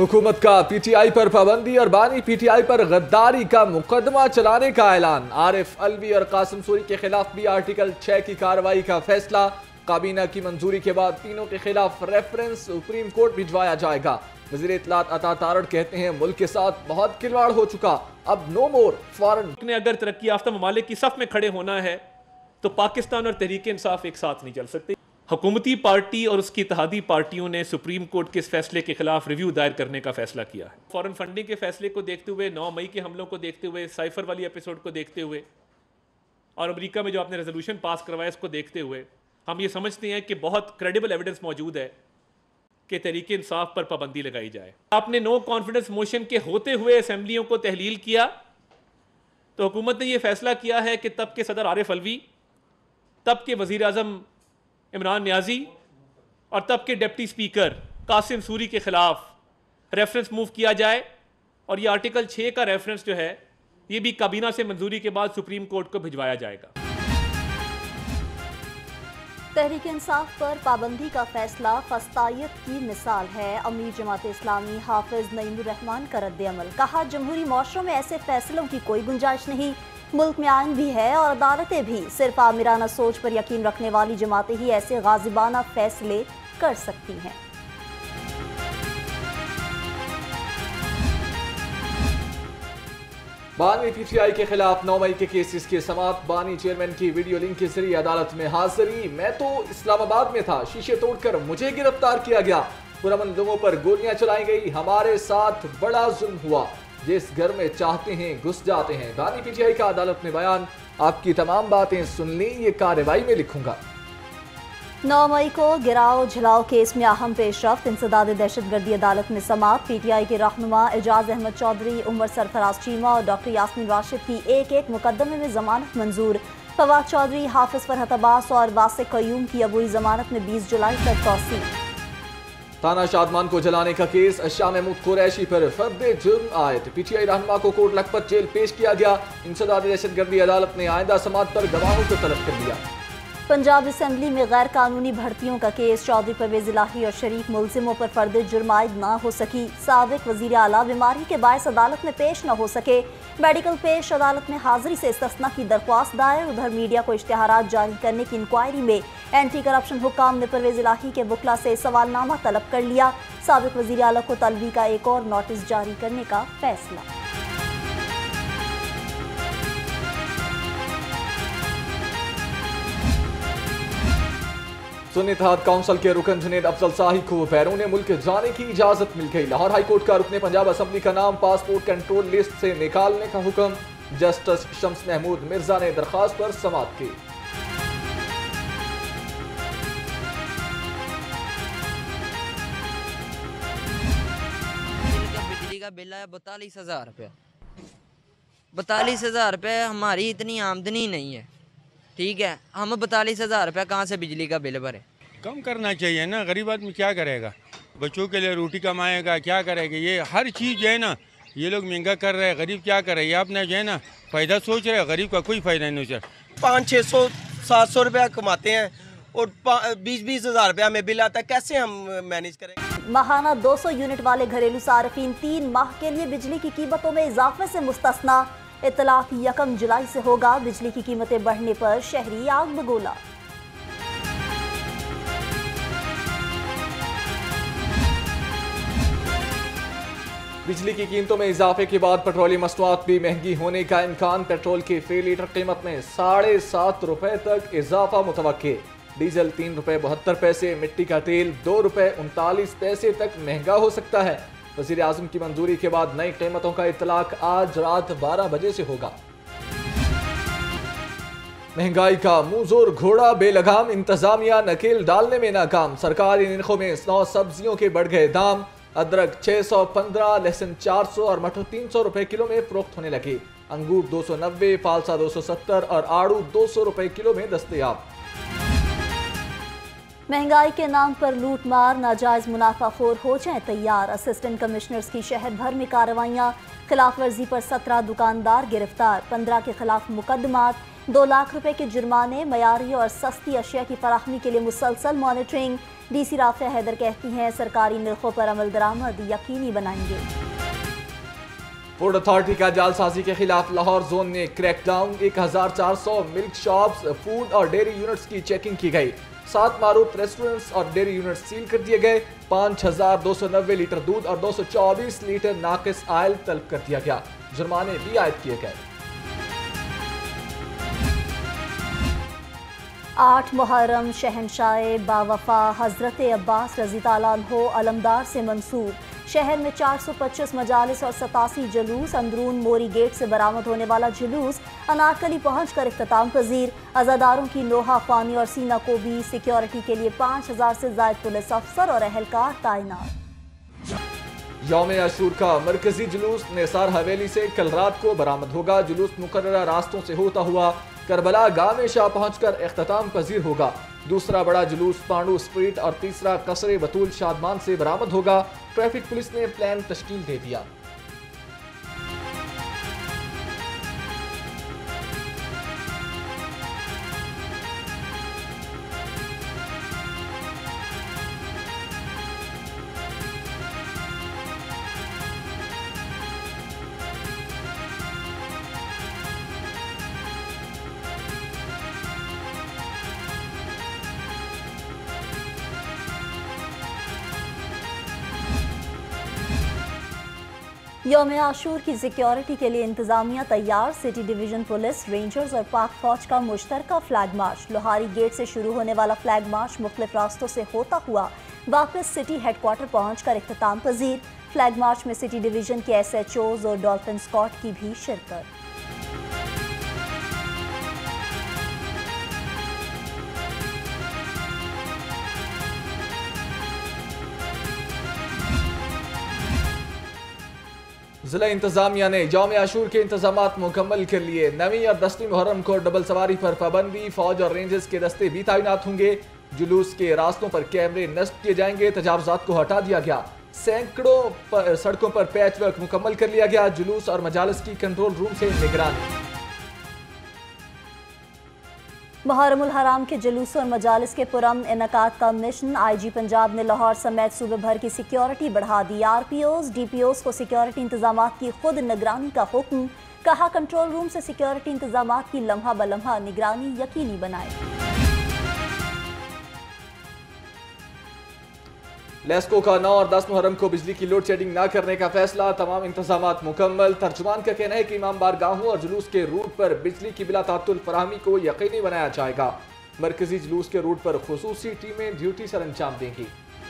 हुकूमत का पीटीआई पर पाबंदी और बानी पीटीआई पर गद्दारी का मुकदमा चलाने का ऐलान। आरिफ अलवी और कासिम सूरी के खिलाफ भी आर्टिकल 6 की कार्रवाई का फैसला। काबीना की मंजूरी के बाद तीनों के खिलाफ रेफरेंस सुप्रीम कोर्ट भिजवाया जाएगा। वज़ीर इत्तलात अता तारड़ कहते हैं मुल्क के साथ बहुत खिलवाड़ हो चुका, अब नो मोर फॉरेन। ने अगर तरक्की याफ्ता ममालिक की सफ में खड़े होना है तो पाकिस्तान और तहरीक इंसाफ एक साथ नहीं चल सकते। हुकूमती पार्टी और उसकी इत्तेहादी पार्टियों ने सुप्रीम कोर्ट के इस फैसले के खिलाफ रिव्यू दायर करने का फैसला किया है। फॉरेन फंडिंग के फैसले को देखते हुए, 9 मई के हमलों को देखते हुए, साइफर वाली एपिसोड को देखते हुए और अमेरिका में जो आपने रेजोल्यूशन पास करवाया इसको देखते हुए हम ये समझते हैं कि बहुत क्रेडिबल एविडेंस मौजूद है कि तहरीक इंसाफ पर पाबंदी लगाई जाए। आपने नो कॉन्फिडेंस मोशन के होते हुए असेंबलियों को तहलील किया तो हुकूमत ने यह फैसला किया है कि तब के सदर आरिफ अलवी, तब के वजीर आजम इमरान नियाजी और तब के डिप्टी स्पीकर कासिम सूरी के खिलाफ रेफरेंस मूव किया जाए और ये आर्टिकल 6 का रेफरेंस जो है ये भी काबीना से मंजूरी के बाद सुप्रीम कोर्ट को भिजवाया जाएगा। तहरीक इंसाफ पर पाबंदी का फैसला फस्तायत की मिसाल है। अमीर जमात इस्लामी हाफिज नईमुर रहमान का रद्द-ए-अमल, कहा जमहूरी मौशरों में ऐसे फैसलों की कोई गुंजाइश नहीं। मुल्क में आइन भी है और अदालतें भी, सिर्फ आमिराना सोच पर यकीन रखने वाली जमातें ही ऐसे गाजिबाना फैसले कर सकती हैं। बानी पीटीआई के खिलाफ 9 मई के केसेस की समाअत। बानी चेयरमैन की वीडियो लिंक के जरिए अदालत में हाजिरी। मैं तो इस्लामाबाद में था, शीशे तोड़कर मुझे गिरफ्तार किया गया, पुरअमन लोगों पर गोलियां चलाई गई, हमारे साथ बड़ा जुल्म हुआ, जिस घर में चाहते हैं घुस जाते हैं। बानी पीटीआई का अदालत में बयान। आपकी तमाम बातें सुन ली, ये कार्रवाई में लिखूंगा। 9 मई को गिराव झिलाव केस में अहम पेशरफ्त। इंसदाद दहशतगर्दी अदालत में समाअत। पीटीआई के रहनुमा एजाज अहमद चौधरी, उमर सरफराज चीमा और डॉक्टर यास्मीन राशिद की एक मुकदमे में जमानत मंजूर। फवाद चौधरी, हाफिज फरहत अब्बास और वासिक कयूम की अबूरी जमानत में 20 जुलाई तक तौसील। थाना शादमान को जलाने का केस। शाह महमूद कुरैशी पर फर्द जुर्म आयद। पीटीआई रहनुमा को कोट लखपत जेल पेश किया गया। इंसदाद दहशतगर्दी अदालत ने आइंदा समाअत पर गवाहों को तलब कर दिया। पंजाब असेंबली में गैर कानूनी भर्तियों का केस। चौधरी परवेज इलाही और शरीक मुलजिमों पर फर्द जुर्म आयद न हो सकी। साबिक वजीर आला बीमारी के बायस अदालत में पेश न हो सके। मेडिकल पेश अदालत में हाजिरी से इस्तिस्ना की दरख्वास्त दायर। उधर मीडिया को इश्तिहारात जारी करने की इंक्वायरी में एंटी करप्शन हुकाम ने परवेज इलाही के वकला से सवालनामा तलब कर लिया। साबिक वजीर आला को तलबी का एक और नोटिस जारी करने का फैसला। सुन्नी इत्तेहाद काउंसिल के रुकन जुनेद अफजल शाही को बैरून मुल्क जाने की इजाजत मिल गई। लाहौर हाईकोर्ट का रुकने पंजाब असेंबली का नाम पासपोर्ट कंट्रोल लिस्ट से निकालने का हुक्म। जस्टिस शम्स महमूद मिर्जा ने दरखास्त पर समाअत की। बिजली का बिल है 42,000 रुपया। 42,000 रुपये हमारी इतनी आमदनी नहीं है, ठीक है, हम 42,000 रुपया कहाँ से बिजली का बिल भरे। कम करना चाहिए ना, गरीब आदमी क्या करेगा, बच्चों के लिए रोटी कमाएगा, क्या करेगा। ये हर चीज़ जो है ना ये लोग महंगा कर रहे हैं, गरीब क्या करे। ये आपने जो है ना फ़ायदा सोच रहे हैं, गरीब का कोई फ़ायदा नहीं सोच रहा। 500-600-700 रुपया कमाते हैं और 20-20,000 रुपया में बिल आता है, कैसे हम मैनेज करेंगे। माहाना 200 यूनिट वाले घरेलू सार्फिन 3 माह के लिए बिजली की कीमतों में इजाफे से मुस्तस्ना। इत्तलाक 1 जुलाई से होगा। बिजली की कीमतें बढ़ने पर शहरी आग बगोला। बिजली की कीमतों में इजाफे के बाद पेट्रोलियम मसनूआत भी महंगी होने का इम्कान। पेट्रोल की फी लीटर कीमत में 7.5 रुपए तक इजाफा मुतवक्के। डीजल 3 रुपए 72 पैसे, मिट्टी का तेल 2 रुपए 39 पैसे तक महंगा हो सकता है। वज़ीर आज़म की मंजूरी के बाद नई कीमतों का इत्तलाक आज रात 12 बजे से होगा। महंगाई का मुंह जोर घोड़ा बेलगाम। इंतजामिया नकेल डालने में नाकाम। सरकारी निर्खों में 100 सब्जियों के बढ़ गए दाम। अदरक 615, लहसुन 400 और मटर 300 रुपए किलो में फरोख्त होने लगे। अंगूर 290, फालसा 270 और आड़ू 200 रुपए किलो में दस्तयाब। महंगाई के नाम पर लूट मार, नाजायज मुनाफाखोर हो जाए तैयार। असिस्टेंट कमिश्नर्स की शहर भर में कार्रवाइयां। खिलाफ वर्जी पर 17 दुकानदार गिरफ्तार, 15 के खिलाफ मुकदमात, 2 लाख रुपए के जुर्माने। मयारी और सस्ती अशिया की फराहमी के लिए मुसलसल मॉनिटरिंग। DC राफिया हैदर कहती हैं सरकारी निर्खों पर अमल दरामद यकीनी बनाएंगे। फूड अथॉरिटी का जालसाजी के खिलाफ लाहौर जोन ने क्रैकडाउन। 1400 मिल्क शॉप्स, फूड और डेयरी यूनिट्स की चेकिंग की गई। 7 मारूफ रेस्टोरेंट्स और डेयरी यूनिट सील कर दिए गए। 5290 लीटर दूध और 224 लीटर नाकिस आयल तलब कर दिया गया। जुर्माने भी आयद किए गए। 8 मुहर्रम शहनशाह बावफा हजरत अब्बास रज़ी ताला अन्हो अलमदार से मंसूब। शहर में 425 मजालिस और 87 जुलूस। अंदरून मोरी गेट से बरामद होने वाला जुलूस अनारकली पहुँच कर इख्तिताम पजीर। अजादारों की नोहा ख्वानी और सीना को भी सिक्योरिटी के लिए 5000 से ज्यादा पुलिस अफसर और अहलकार तैनात। यौम आशूर का मरकजी जुलूस निसार हवेली से कल रात को बरामद होगा। जुलूस मुकर्ररा रास्तों से होता हुआ करबला गाँव में शाह पहुँचकर इख्तिताम पजीर होगा। दूसरा बड़ा जुलूस पांडू स्ट्रीट और तीसरा कसरे बतूल शादमान से बरामद होगा। ट्रैफिक पुलिस ने प्लान तश्कील दे दिया। यौम आशूर की सिक्योरिटी के लिए इंतजामिया तैयार। सिटी डिवीजन पुलिस, रेंजर्स और पाक फौज का मुश्तरका फ्लैग मार्च। लोहारी गेट से शुरू होने वाला फ्लैग मार्च मुख्तलिफ रास्तों से होता हुआ वापस सिटी हेडक्वार्टर पहुंचकर इख्तिताम पजीर। फ्लैग मार्च में सिटी डिवीजन के SHOs और डॉल्फिन स्क्वाड की भी शिरकत। जिला इंतजामिया ने यौम आशूर के इंतजामात मुकम्मल कर लिए। 9वीं और 10वीं मुहर्रम को डबल सवारी पर पाबंदी। फौज और रेंजर्स के दस्ते भी तैनात होंगे। जुलूस के रास्तों पर कैमरे नस्ब किए जाएंगे। तजावुजात को हटा दिया गया। सैकड़ों सड़कों पर पैच वर्क मुकम्मल कर लिया गया। जुलूस और मजालिस की कंट्रोल रूम से निगरानी। मुहर्रमुल हराम के जुलूस और मजालिस के पुरअमन इनकाद का मिशन। IG पंजाब ने लाहौर समेत सूबे भर की सिक्योरिटी बढ़ा दी। RPOs, DPOs को सिक्योरिटी इंतजामात की खुद निगरानी का हुक्म। कहा कंट्रोल रूम से सिक्योरिटी इंतजामात की लम्हा ब लम्हा निगरानी यकीनी बनाए। लेस्को का 9 और 10 मुहर्रम को बिजली की लोड शेडिंग न करने का फैसला। तमाम इंतजामात मुकम्मल। तर्जुमान का कहना है कि इमाम बारगाहों और जुलूस के रूट पर बिजली की बिला तातुल फराहमी को यकीनी बनाया जाएगा। मरकजी जुलूस के रूट पर खुसूसी टीमें ड्यूटी सर अंजाम देंगी।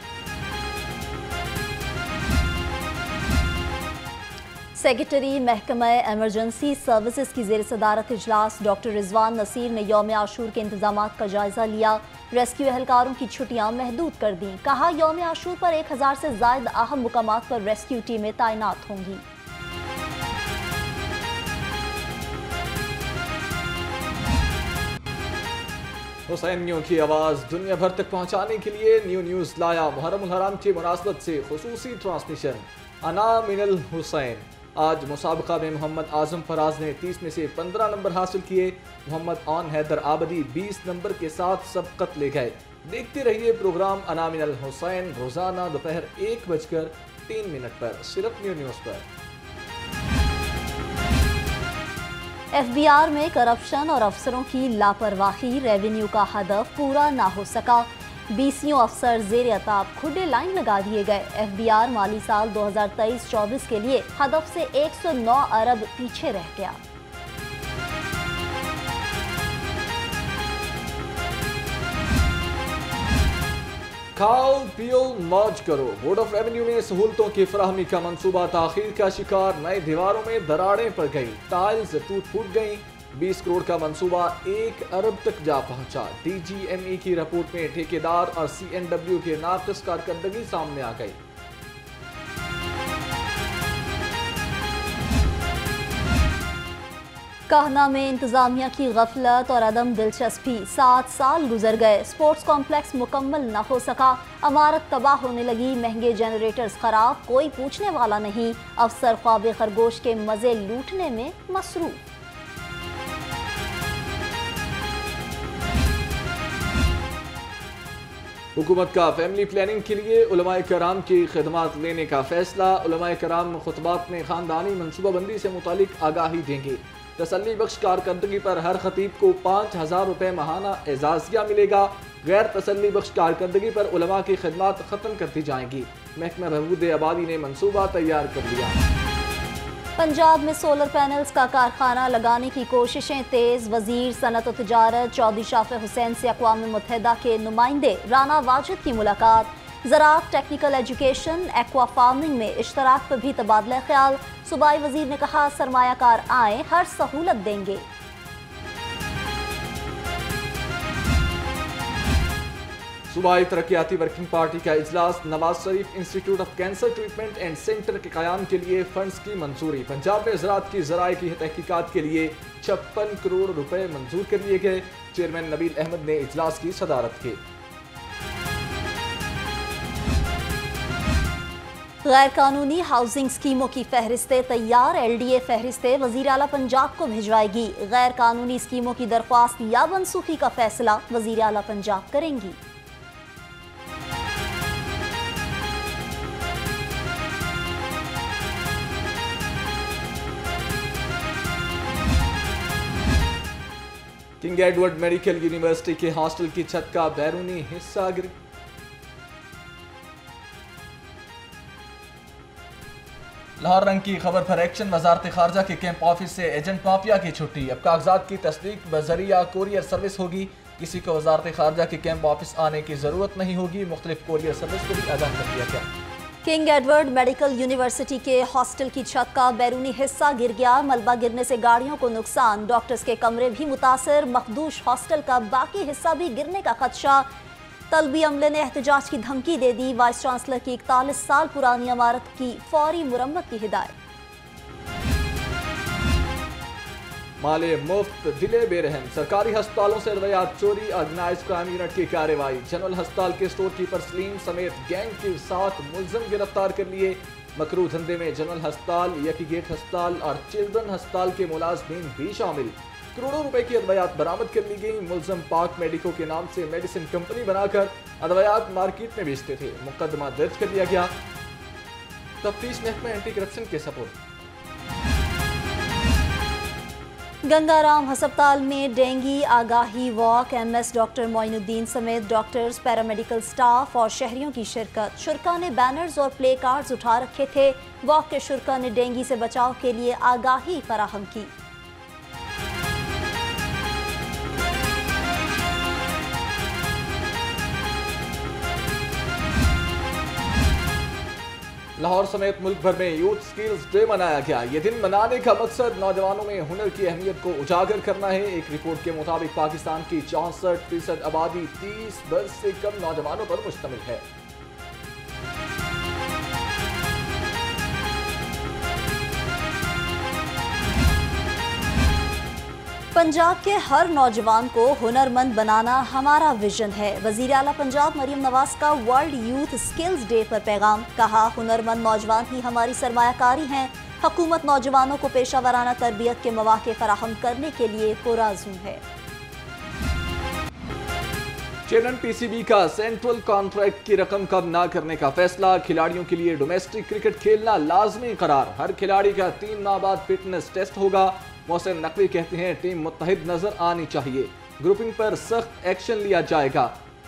सेक्रेटरी महकमा एमरजेंसी सर्विसेज की ज़ेर सदारत इजलास। डॉक्टर रिजवान नसीर ने यौम आशूर के इंतजामात का जायजा लिया। रेस्क्यू एहलकारों की छुट्टियां महदूद कर दी। कहा यौम आशूर पर 1000 से ज़ायद अहम मुकामात पर रेस्क्यू टीमें तैनात होंगी। हुसैनियों की आवाज़ दुनिया भर तक पहुंचाने के लिए न्यू न्यूज़ लाया। मुहर्रमुल हराम की मुनासबत से खुसूसी ट्रांसमिशन। अना मिनल हुसैन। आज मुसाबका में मोहम्मद आजम फराज ने 30 में से 15 नंबर हासिल किए। मोहम्मद ऑन हैदर आबदी 20 नंबर के साथ सबकत ले गए। देखते रहिए प्रोग्राम अना मिनल हुसैन रोजाना दोपहर 1:03 पर सिर्फ न्यू न्यूज़ पर। FBR में करप्शन और अफसरों की लापरवाही। रेवेन्यू का हदफ पूरा ना हो सका। BCO अफसर ज़ेर अताब खुले लाइन लगा दिए गए। FBR माली साल 2023-24 के लिए हदफ से 109 अरब पीछे रह गया। खाओ पियो मौज करो। बोर्ड ऑफ रेवेन्यू में सहूलतों की फराहमी का मंसूबा ताखीर का शिकार। नए दीवारों में दरारें पड़ गई। टाइल्स टूट फूट गई। 20 करोड़ का मंसूबा 1 अरब तक जा पहुंचा। DGME की रिपोर्ट में ठेकेदार और CNW के नाक़िस कारकर्दगी सामने आ गई। कहना में इंतजामिया की गफलत और अदम दिलचस्पी, 7 साल गुजर गए, स्पोर्ट्स कॉम्प्लेक्स मुकम्मल न हो सका, इमारत तबाह होने लगी, महंगे जनरेटर्स खराब, कोई पूछने वाला नहीं, अफसर ख्वाब खरगोश के मजे लूटने में मसरूफ। हुकूमत का फैमिली प्लानिंग के लिए उलमाए कराम की खिदमात लेने का फैसला। उलमाए कराम खुतबात में खानदानी मनसूबाबंदी से मुतालिक आगाही देंगे। तसल्ली बख्श कारकर्दगी पर हर खतीब को 5,000 रुपये माहाना एजाजिया मिलेगा। गैर तसल्ली बख्श कारकर्दगी पर उलमा की खिदमात खत्म कर दी जाएंगी। महकमा बहबूद आबादी ने मनसूबा तैयार कर लिया। पंजाब में सोलर पैनल्स का कारखाना लगाने की कोशिशें तेज। वजीर सनत और तिजारत चौधरी शाफे हुसैन से अक़वाम मुत्तहिदा के नुमाइंदे राना वाजिद की मुलाकात। ज़राअत, टेक्निकल एजुकेशन, एक्वा फार्मिंग में इश्तराक पर भी तबादला ख्याल। सूबाई वजीर ने कहा सरमायाकार आए, हर सहूलत देंगे। सूबाई तरक्याती वर्किंग पार्टी का इजलास। Nawaz Sharif institute of cancer treatment and centre के क़याम के लिए फंड्स की मंजूरी। पंजाब में ज़राअत की ज़राए की तहकीकात के लिए 56 करोड़ रुपए मंजूर कर लिए गए। चेयरमैन नबील अहमद ने इजलास की सदारत की। गैर कानूनी हाउसिंग स्कीमों की फहरिस्तें तैयार। LDA फहरिस्तें वज़ीर आला पंजाब को भिजवाएगी। गैर कानूनी स्कीमों की दरख्वास्त या मनसूखी का फैसला वज़ीर आला पंजाब करेंगी। किंग एडवर्ड मेडिकल यूनिवर्सिटी के हॉस्टल की छत का बैरूनी हिस्सा गिर। लाहौर रंग की खबर पर एक्शन। वजारत खारजा के कैंप ऑफिस से एजेंट माफिया की छुट्टी। अब कागजात की तस्दीक बजरिया कोरियर सर्विस होगी। किसी को वजारत खारजा के कैंप ऑफिस आने की जरूरत नहीं होगी। मुख्तलिफ कोरियर सर्विस को भी आगाह कर दिया गया। किंग एडवर्ड मेडिकल यूनिवर्सिटी के हॉस्टल की छत का बैरूनी हिस्सा गिर गया। मलबा गिरने से गाड़ियों को नुकसान, डॉक्टर्स के कमरे भी मुतासर। मखदूश हॉस्टल का बाकी हिस्सा भी गिरने का खदशा। तलबी अमले ने एहतजाज की धमकी दे दी। वाइस चांसलर की 41 साल पुरानी इमारत की फौरी मुरम्मत की हिदायत। माले मुफ्त दिले बेरहम। सरकारी अस्पतालों से अद्वियात चोरी। ऑर्गेनाइज क्राइम यूनिट की कार्रवाई। जनरल अस्पताल के स्टोर कीपर सलीम समेत गैंग के 7 मुलजिम गिरफ्तार कर लिए। मकरू धंधे में जनरल अस्पताल, यकी गेट अस्पताल और चिल्ड्रन अस्पताल के मुलाजमीन भी शामिल। करोड़ों रुपए की अद्वियात बरामद कर ली गई। मुलजिम पाक मेडिको के नाम से मेडिसिन कंपनी बनाकर अद्वियात मार्केट में बेचते थे। मुकदमा दर्ज कर लिया गया। तफ्तीश महकमा एंटी करप्शन के सपोर्ट। गंगाराम अस्पताल में डेंगी आगाही वॉक। MS डॉक्टर मोइनुद्दीन समेत डॉक्टर्स, पैरामेडिकल स्टाफ और शहरियों की शिरकत। शुरका ने बैनर्स और प्ले कार्ड्स उठा रखे थे। वॉक के शुरका ने डेंगी से बचाव के लिए आगाही फराहम की। लाहौर समेत मुल्क भर में यूथ स्किल्स डे मनाया गया। ये दिन मनाने का मकसद नौजवानों में हुनर की अहमियत को उजागर करना है। एक रिपोर्ट के मुताबिक पाकिस्तान की 64% आबादी 30 वर्ष से कम नौजवानों पर मुश्तमिल है। पंजाब के हर नौजवान को हुनरमंद बनाना हमारा विजन है। वज़ीर आला पंजाब मरियम नवाज का वर्ल्ड यूथ स्किल्स डे पर पैगाम। कहा हुनरमंद नौजवान ही हमारी सरमायाकारी हैं। हुकूमत नौजवानों को पेशा वराना तरबियत के मौके फराहम करने के लिए पुरअज़्म है। चेयरमैन PCB का सेंट्रल कॉन्ट्रैक्ट की रकम कम ना करने का फैसला। खिलाड़ियों के लिए डोमेस्टिक क्रिकेट खेलना लाजमी करार। हर खिलाड़ी का 3 माह बाद फिटनेस टेस्ट होगा। मोहसिन नकवी कहते हैं टीम मुत्तहिद नजर आनी चाहिए। ग्रुपिंग पर सख्त एक्शन लिया जाएगा।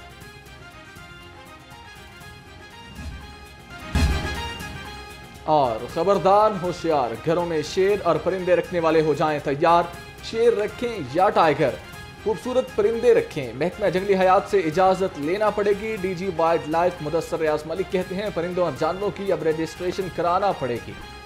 और खबरदार होशियार, घरों में शेर और परिंदे रखने वाले हो जाएं तैयार। शेर रखें या टाइगर, खूबसूरत परिंदे रखें। महकमा जंगली हयात से इजाजत लेना पड़ेगी। DG wildlife Mudassar Riaz Malik कहते हैं परिंदों और जानवरों की अब रजिस्ट्रेशन कराना पड़ेगी।